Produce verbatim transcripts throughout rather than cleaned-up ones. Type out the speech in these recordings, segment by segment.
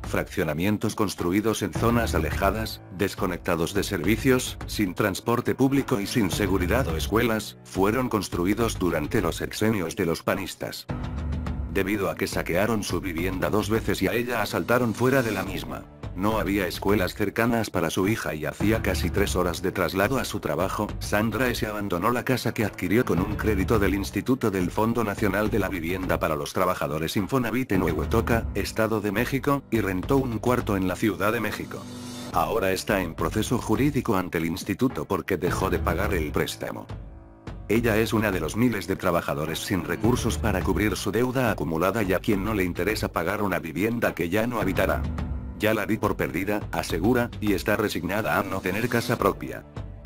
fraccionamientos construidos en zonas alejadas, desconectados de servicios, sin transporte público y sin seguridad o escuelas, fueron construidos durante los sexenios de los panistas. Debido a que saquearon su vivienda dos veces y a ella asaltaron fuera de la misma. No había escuelas cercanas para su hija y hacía casi tres horas de traslado a su trabajo. Sandra S. abandonó la casa que adquirió con un crédito del Instituto del Fondo Nacional de la Vivienda para los Trabajadores Infonavit en Huehuetoca, Estado de México, y rentó un cuarto en la Ciudad de México. Ahora está en proceso jurídico ante el instituto porque dejó de pagar el préstamo. Ella es una de los miles de trabajadores sin recursos para cubrir su deuda acumulada y a quien no le interesa pagar una vivienda que ya no habitará. Ya la di por perdida, asegura, y está resignada a no tener casa propia.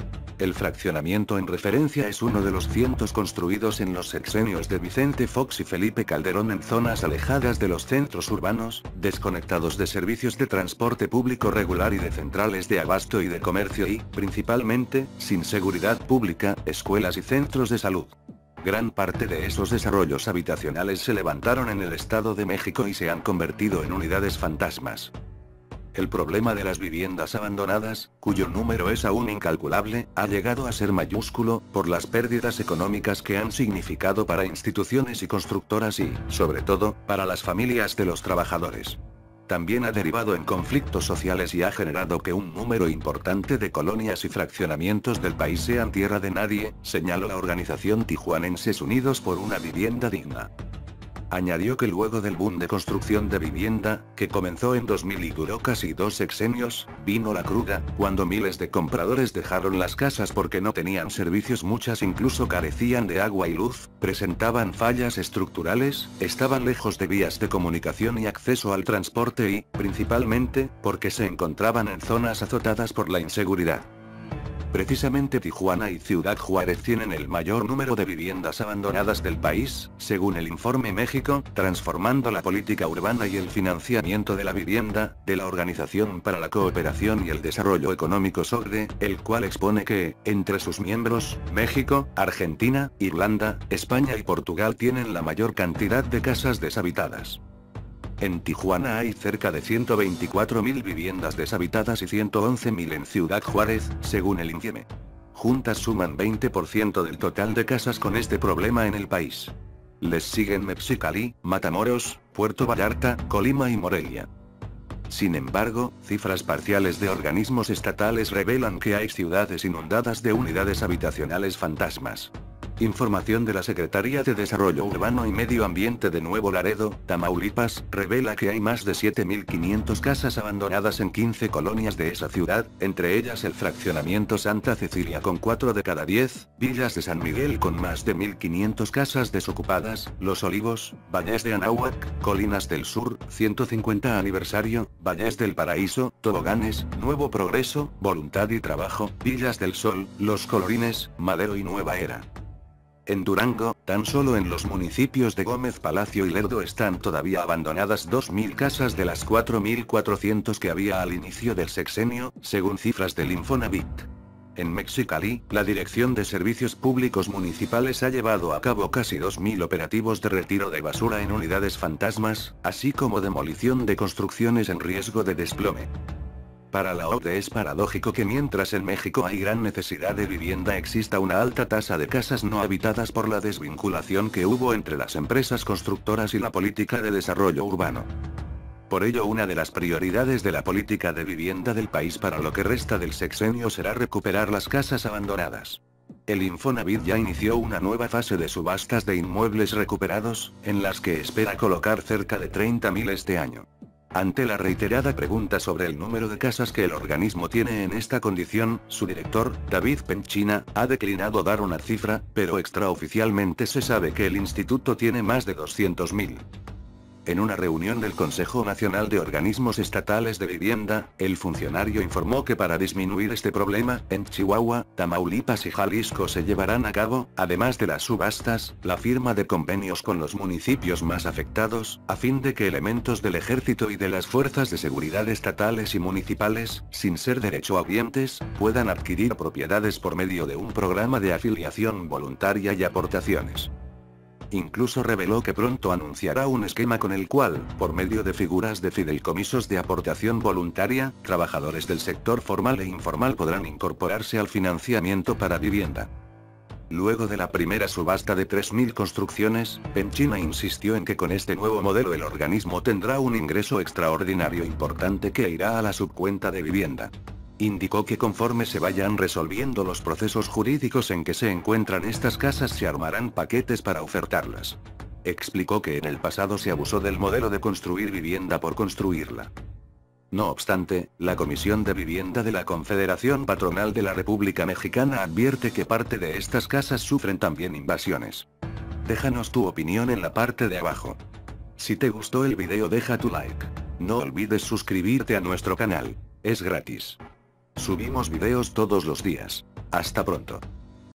El fraccionamiento en referencia es uno de los cientos construidos en los sexenios de Vicente Fox y Felipe Calderón en zonas alejadas de los centros urbanos, desconectados de servicios de transporte público regular y de centrales de abasto y de comercio y, principalmente, sin seguridad pública, escuelas y centros de salud. Gran parte de esos desarrollos habitacionales se levantaron en el Estado de México y se han convertido en unidades fantasmas. El problema de las viviendas abandonadas, cuyo número es aún incalculable, ha llegado a ser mayúsculo, por las pérdidas económicas que han significado para instituciones y constructoras y, sobre todo, para las familias de los trabajadores. También ha derivado en conflictos sociales y ha generado que un número importante de colonias y fraccionamientos del país sean tierra de nadie, señaló la organización Tijuanenses Unidos por una Vivienda Digna. Añadió que luego del boom de construcción de vivienda, que comenzó en dos mil y duró casi dos sexenios, vino la cruda, cuando miles de compradores dejaron las casas porque no tenían servicios, muchas incluso carecían de agua y luz, presentaban fallas estructurales, estaban lejos de vías de comunicación y acceso al transporte y, principalmente, porque se encontraban en zonas azotadas por la inseguridad. Precisamente Tijuana y Ciudad Juárez tienen el mayor número de viviendas abandonadas del país, según el informe México, transformando la política urbana y el financiamiento de la vivienda, de la Organización para la Cooperación y el Desarrollo Económico S O C D E, el cual expone que, entre sus miembros, México, Argentina, Irlanda, España y Portugal tienen la mayor cantidad de casas deshabitadas. En Tijuana hay cerca de ciento veinticuatro mil viviendas deshabitadas y ciento once mil en Ciudad Juárez, según el INFIEME. Juntas suman veinte por ciento del total de casas con este problema en el país. Les siguen Mexicali, Matamoros, Puerto Vallarta, Colima y Morelia. Sin embargo, cifras parciales de organismos estatales revelan que hay ciudades inundadas de unidades habitacionales fantasmas. Información de la Secretaría de Desarrollo Urbano y Medio Ambiente de Nuevo Laredo, Tamaulipas, revela que hay más de siete mil quinientas casas abandonadas en quince colonias de esa ciudad, entre ellas el fraccionamiento Santa Cecilia con cuatro de cada diez, Villas de San Miguel con más de mil quinientas casas desocupadas, Los Olivos, Valles de Anáhuac, Colinas del Sur, ciento cincuenta aniversario, Valles del Paraíso, Toboganes, Nuevo Progreso, Voluntad y Trabajo, Villas del Sol, Los Colorines, Madero y Nueva Era. En Durango, tan solo en los municipios de Gómez Palacio y Lerdo están todavía abandonadas dos mil casas de las cuatro mil cuatrocientas que había al inicio del sexenio, según cifras del Infonavit. En Mexicali, la Dirección de Servicios Públicos Municipales ha llevado a cabo casi dos mil operativos de retiro de basura en unidades fantasmas, así como demolición de construcciones en riesgo de desplome. Para la O C D E es paradójico que mientras en México hay gran necesidad de vivienda exista una alta tasa de casas no habitadas por la desvinculación que hubo entre las empresas constructoras y la política de desarrollo urbano. Por ello, una de las prioridades de la política de vivienda del país para lo que resta del sexenio será recuperar las casas abandonadas. El Infonavit ya inició una nueva fase de subastas de inmuebles recuperados, en las que espera colocar cerca de treinta mil este año. Ante la reiterada pregunta sobre el número de casas que el organismo tiene en esta condición, su director, David Penchina, ha declinado dar una cifra, pero extraoficialmente se sabe que el instituto tiene más de doscientos mil. En una reunión del Consejo Nacional de Organismos Estatales de Vivienda, el funcionario informó que para disminuir este problema, en Chihuahua, Tamaulipas y Jalisco se llevarán a cabo, además de las subastas, la firma de convenios con los municipios más afectados, a fin de que elementos del Ejército y de las fuerzas de seguridad estatales y municipales, sin ser derechohabientes, puedan adquirir propiedades por medio de un programa de afiliación voluntaria y aportaciones. Incluso reveló que pronto anunciará un esquema con el cual, por medio de figuras de fideicomisos de aportación voluntaria, trabajadores del sector formal e informal podrán incorporarse al financiamiento para vivienda. Luego de la primera subasta de tres mil construcciones, Penchina insistió en que con este nuevo modelo el organismo tendrá un ingreso extraordinario importante que irá a la subcuenta de vivienda. Indicó que conforme se vayan resolviendo los procesos jurídicos en que se encuentran estas casas se armarán paquetes para ofertarlas. Explicó que en el pasado se abusó del modelo de construir vivienda por construirla. No obstante, la Comisión de Vivienda de la Confederación Patronal de la República Mexicana advierte que parte de estas casas sufren también invasiones. Déjanos tu opinión en la parte de abajo. Si te gustó el video deja tu like. No olvides suscribirte a nuestro canal. Es gratis. Subimos videos todos los días. Hasta pronto.